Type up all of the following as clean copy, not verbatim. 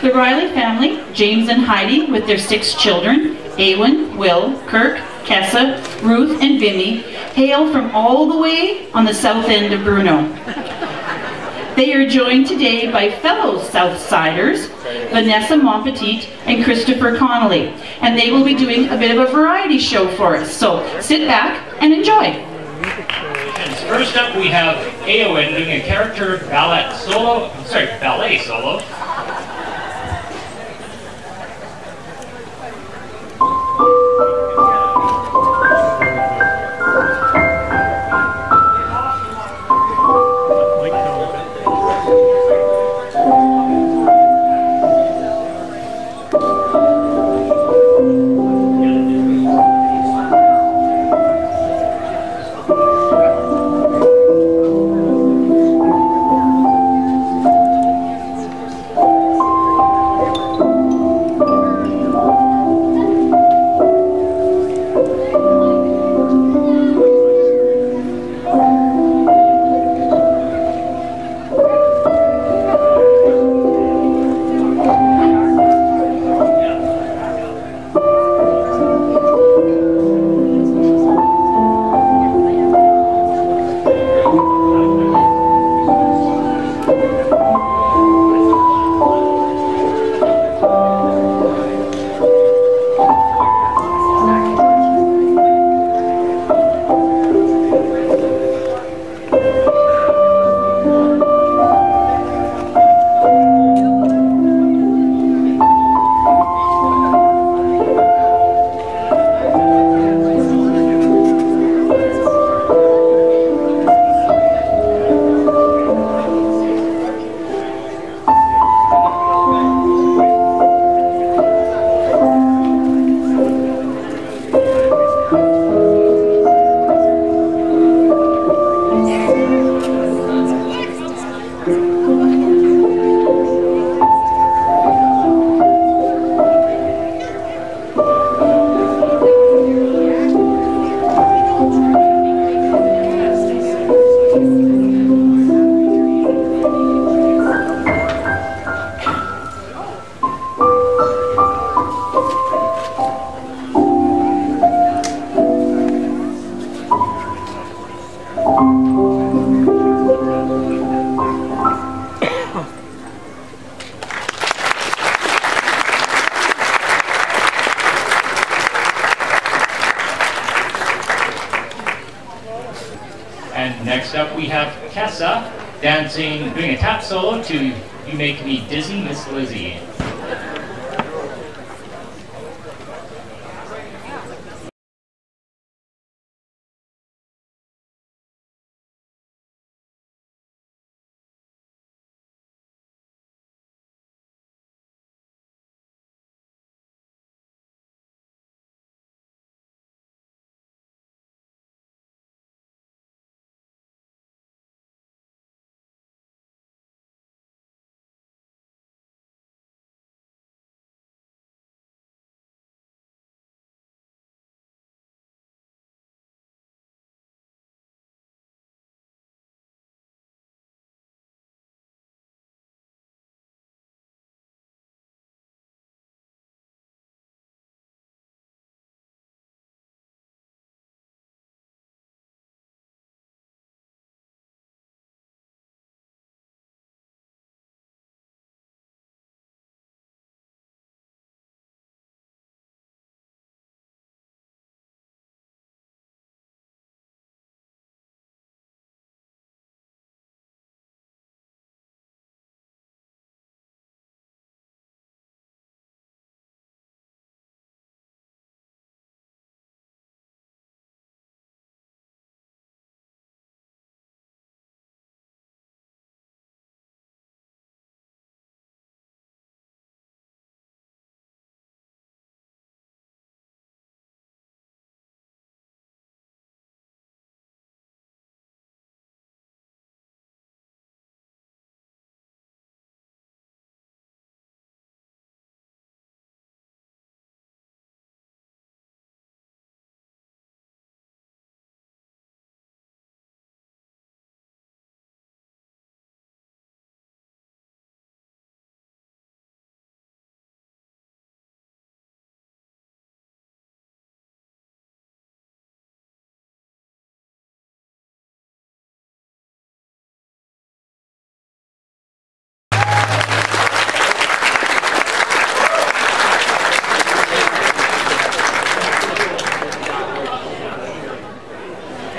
The Riley family, James and Heidi with their 6 children, Awen, Will, Kirk, Kessa, Ruth, and Vimy, hail from all the way on the south end of Bruno. They are joined today by fellow Southsiders, Vanessa Montpetit and Christopher Connolly, and they will be doing a bit of a variety show for us. So sit back and enjoy. And first up we have Awen doing a character ballet solo. And next up we have Kessa doing a tap solo to You Make Me Dizzy, Miss Lizzie.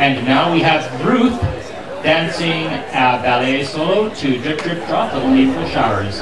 And now we have Ruth dancing a ballet solo to Drip Drip Drop Little April Showers.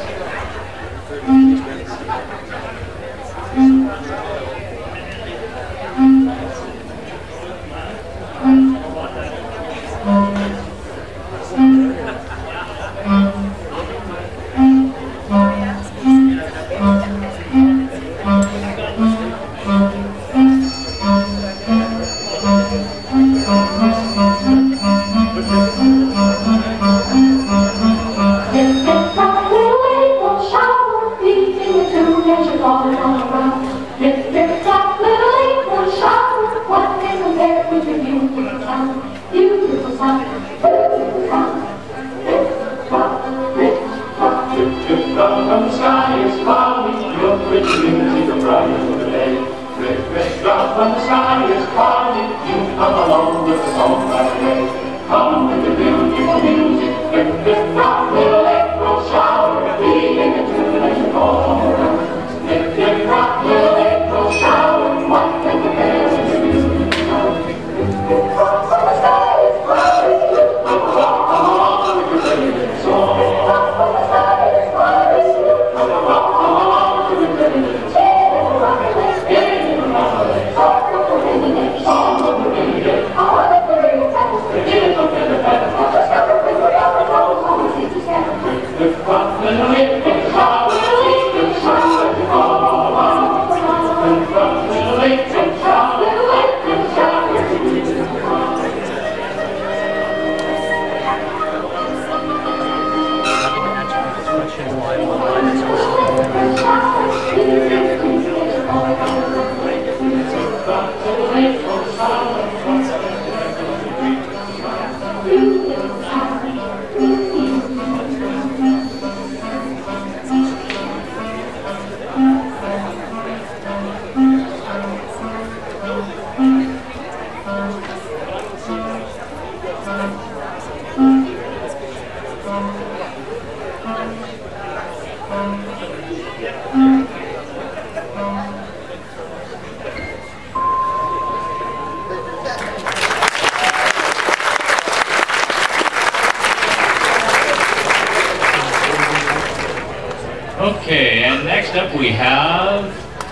Okay, and next up we have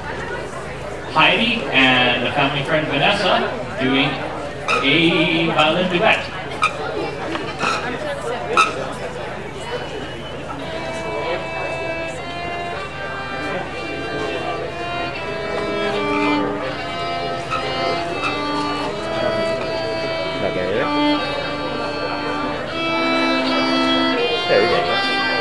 Heidi and a family friend Vanessa doing a violin duet. There we go.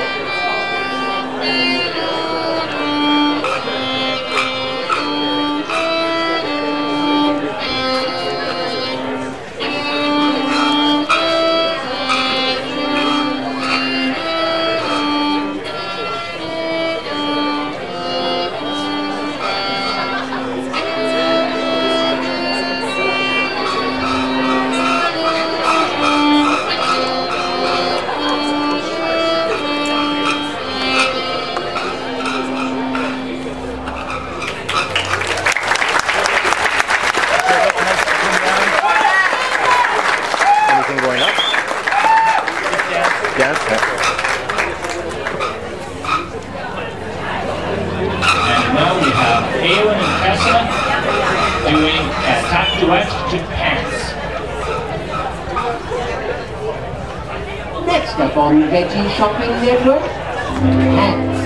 And now we have Aylin and Tessa doing a tap duet to Pants. Next up on the Veggie Shopping Network, Pants.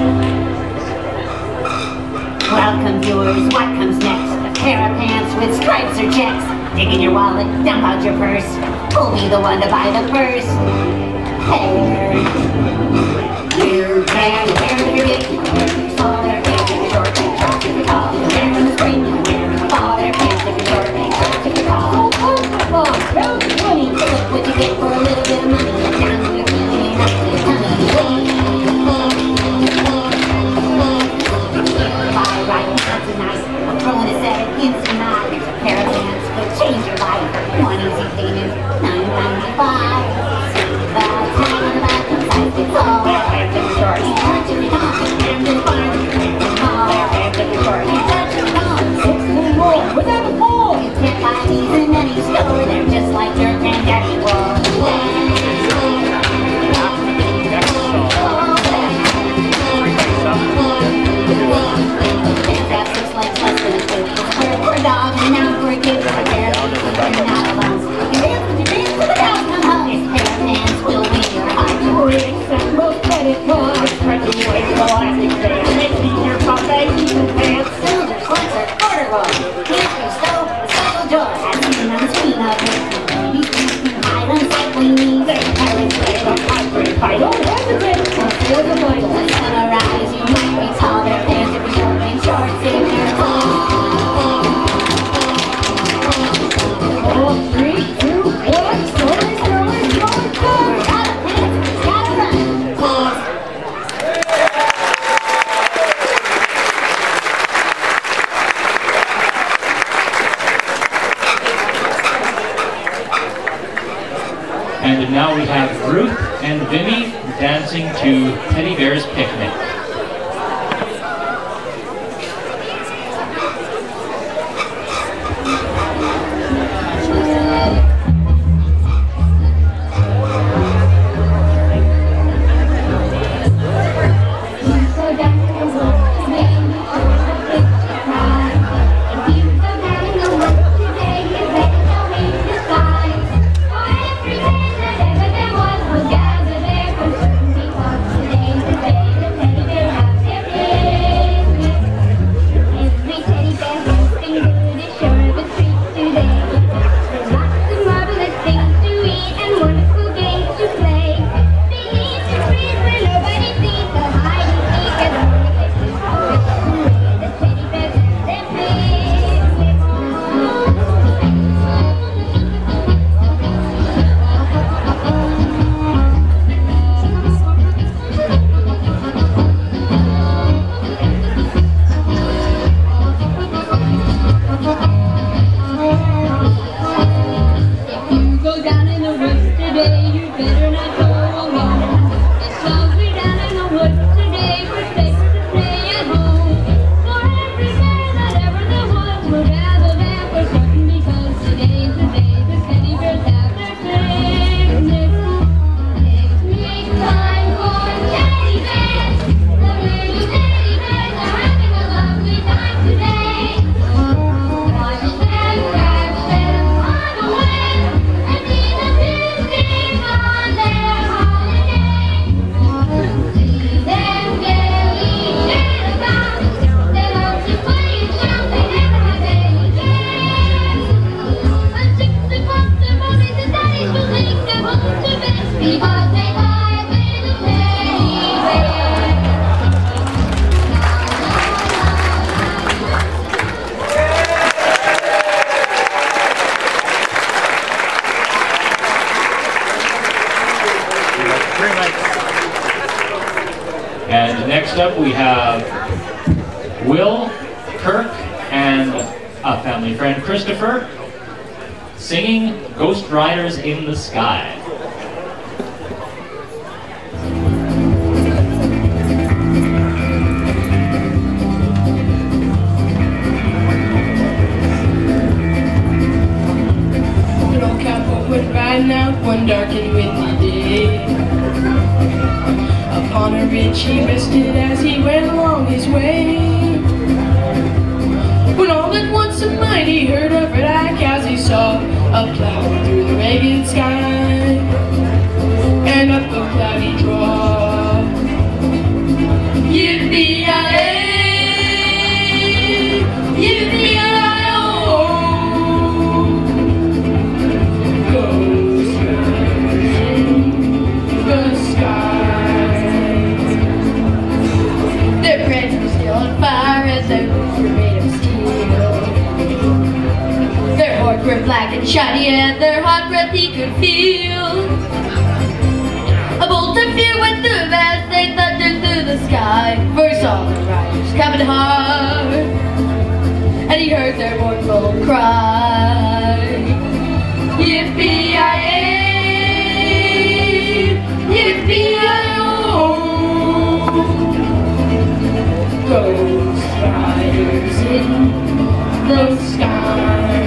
Welcome viewers, what comes next? A pair of pants with stripes or checks. Dig in your wallet, dump out your purse. Who'll be the one to buy the first pair? Your pants, wear them if you're big, you wear them small, they're pants if you're short, they're short if you're tall. You wear them in the spring, you wear them in the fall, they're pants if you're short, they're short if you're tall. Oh, well, money, look what you get for a little bit of money. Down to your feet and up to your tummy. Buy right now tonight, I'm throwing a set instant night. There's a pair of pants will change your life. One easy thing is $9.95. The time on the back comes out, it's all. Wear pants if you're short, Ruth and Vinny dancing to Teddy Bear's Picnic. And next up we have Will, Kirk, and a family friend, Christopher, singing Ghost Riders in the Sky. An old cowboy went riding out one dark and windy day. Upon a ridge he rested as he went along his way. When all at once a mighty herd of red-eyed cows he saw up-plowing through the ragged sky and up the cloudy draw. Yippee-yi-yay, yippee-yi-yo, ghost riders in the sky. Their brains were still on fire as their boots were made of steel. Their horns were black and shiny and their hot breath he could feel. A bolt of fear went through them as they thundered through the sky. For he saw the riders coming hard, and he heard their mournful cry. Yippee-yi-yay, yippee-yi-yo, ghost riders in the sky.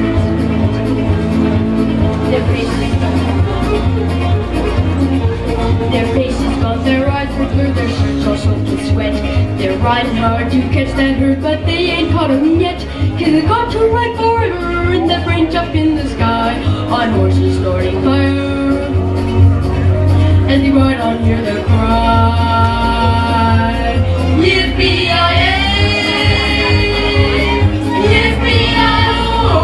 Their faces gone, their eyes were blurred, their shirts all soaked with sweat. They're riding hard to catch that herd, but they ain't caught 'em yet. 'Cause they got to ride forever in that range up in the sky, on horses snorting fire. As they ride on, hear their cry. Yippee-yi-yay, yippee-yi-yo,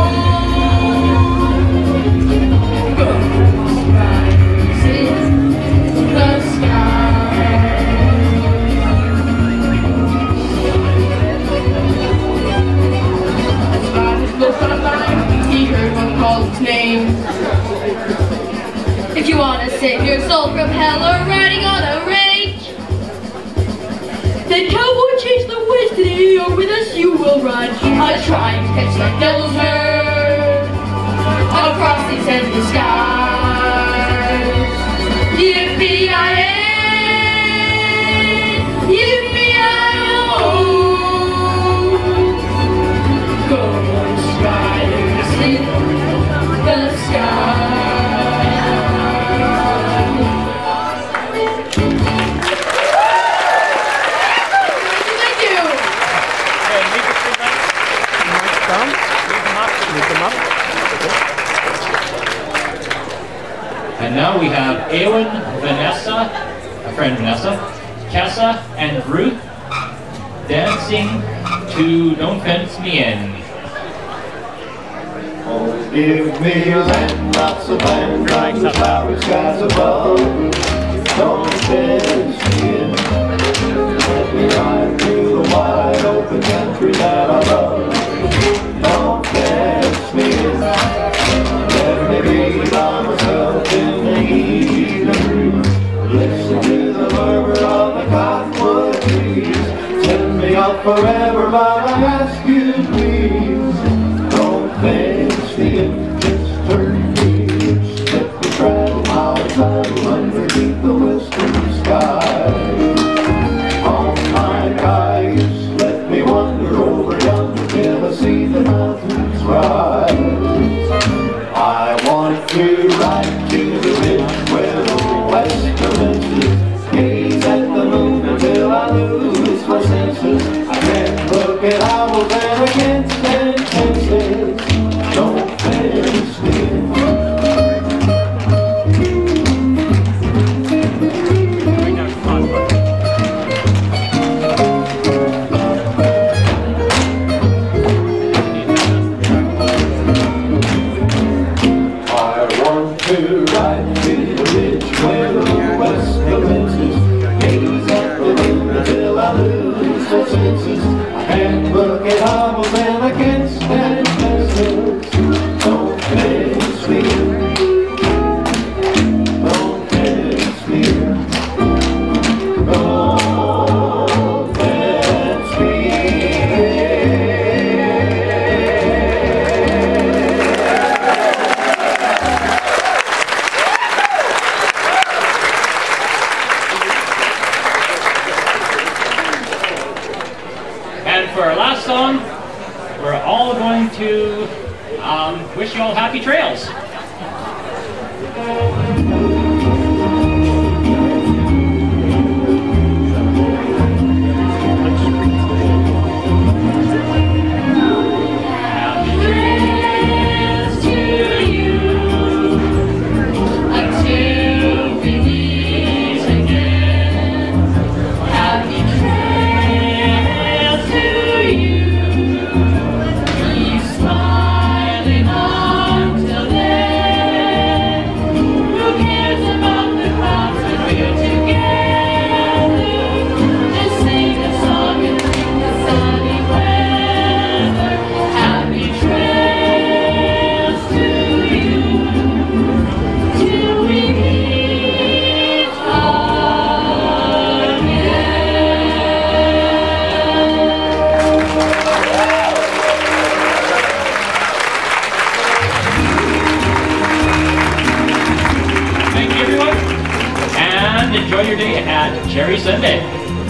ghost riders in the sky. As riders looked on by, he heard one call his name. If you want to save your soul from hell or riding on a range, then cowboy, change the ways today, or with us you will ride. A trying to catch that devil's herd across these endless skies. Yippee-yi-yay, yippee-yi-yo. Ghost riders in the sky. Thank you. And now we have Ewan, Vanessa, a friend Vanessa, Kessa, and Ruth dancing to Don't Fence Me In. Oh, give me a land, lots of land, like the flower skies above. Don't fence me in. Let me ride through the wide open country that I love. Don't fence me in. Let me be by myself in the evening breeze. Listen to the murmur of the cottonwood trees. Send me up forever, but I ask you please. Don't fence me in, just turn me loose. Let me travel miles underneath the western sky. On my cayuse, let me wander over yonder till I see the mountains rise. I want to ride to the ridge where the west commences. Gaze at the moon until I lose my senses. I can't look at owls and I can't stand fences. Don't fence me in. To ride to the ridge where the west commences. Gaze at the moon until I lose my senses. I can't look at owls and I can't stand fences. Don't fence me in. Don't fence me in. Don't fence me And for our last song, we're all going to wish you all happy trails. Happy trails to you until we meet again. Happy trails to you. Keep smiling until then. Who cares about the clouds when we're together? Just sing a song and bring the sunny weather. Happy trails to you till we meet again. Thank you, everyone, and enjoy your day at Cherry Sunday.